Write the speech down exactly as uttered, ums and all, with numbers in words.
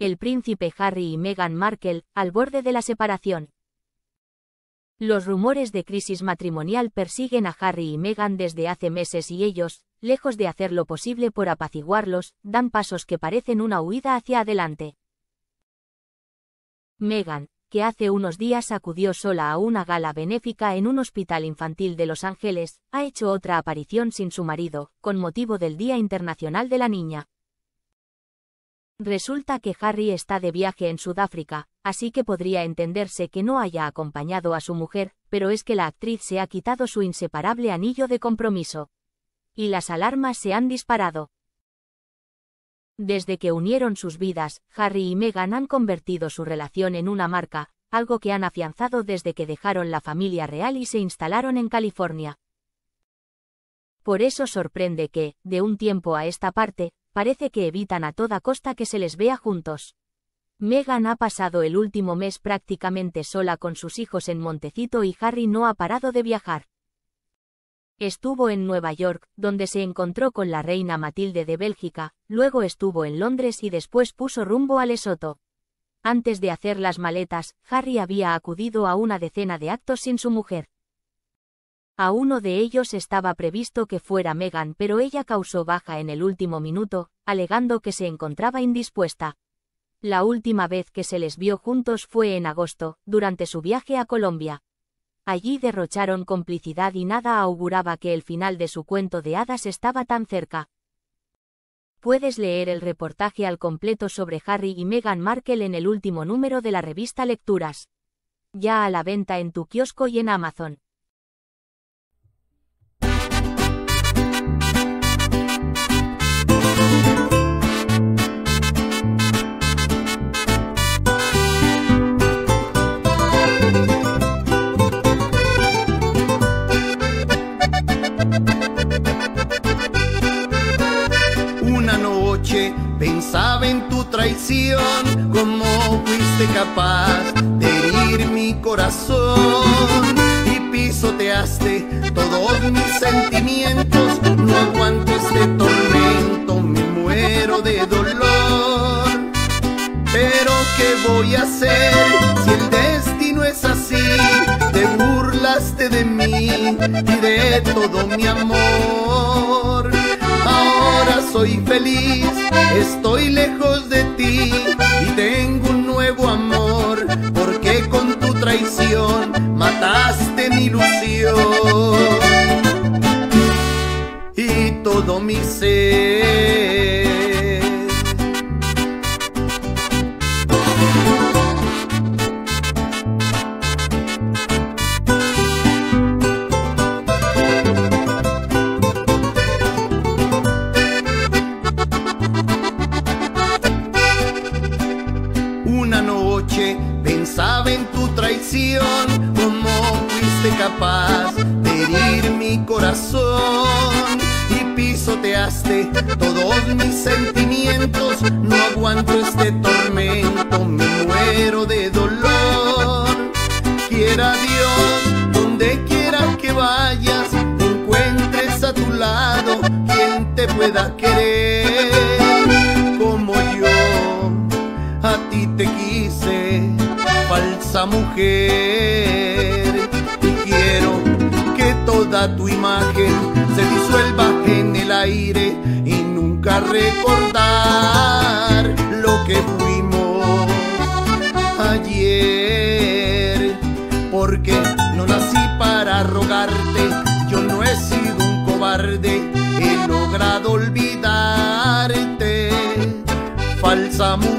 el príncipe Harry y Meghan Markle, al borde de la separación. Los rumores de crisis matrimonial persiguen a Harry y Meghan desde hace meses y ellos, lejos de hacer lo posible por apaciguarlos, dan pasos que parecen una huida hacia adelante. Meghan, que hace unos días acudió sola a una gala benéfica en un hospital infantil de Los Ángeles, ha hecho otra aparición sin su marido, con motivo del Día Internacional de la Niña. Resulta que Harry está de viaje en Sudáfrica, así que podría entenderse que no haya acompañado a su mujer, pero es que la actriz se ha quitado su inseparable anillo de compromiso. Y las alarmas se han disparado. Desde que unieron sus vidas, Harry y Meghan han convertido su relación en una marca, algo que han afianzado desde que dejaron la familia real y se instalaron en California. Por eso sorprende que, de un tiempo a esta parte, parece que evitan a toda costa que se les vea juntos. Meghan ha pasado el último mes prácticamente sola con sus hijos en Montecito y Harry no ha parado de viajar. Estuvo en Nueva York, donde se encontró con la reina Matilde de Bélgica, luego estuvo en Londres y después puso rumbo a Lesoto. Antes de hacer las maletas, Harry había acudido a una decena de actos sin su mujer. A uno de ellos estaba previsto que fuera Meghan, pero ella causó baja en el último minuto, alegando que se encontraba indispuesta. La última vez que se les vio juntos fue en agosto, durante su viaje a Colombia. Allí derrocharon complicidad y nada auguraba que el final de su cuento de hadas estaba tan cerca. Puedes leer el reportaje al completo sobre Harry y Meghan Markle en el último número de la revista Lecturas. Ya a la venta en tu kiosco y en Amazon. Pensaba en tu traición, cómo fuiste capaz de herir mi corazón y pisoteaste todos mis sentimientos. No aguanto este tormento, me muero de dolor. Pero ¿qué voy a hacer si el destino es así? Te burlaste de mí y de todo mi amor. Ahora soy feliz, estoy lejos de ti y tengo un nuevo amor, porque con tu traición mataste mi ilusión y todo mi ser. Pensaba en tu traición, cómo fuiste capaz de herir mi corazón y pisoteaste todos mis sentimientos. No aguanto este tormento, me muero de dolor. Quiera Dios, donde quiera que vayas, te encuentres a tu lado quien te pueda querer como yo a ti te quise, falsa mujer. Y quiero que toda tu imagen se disuelva en el aire y nunca recordar lo que fuimos ayer. Porque no nací para rogarte, yo no he sido un cobarde, he logrado olvidarte, falsa mujer.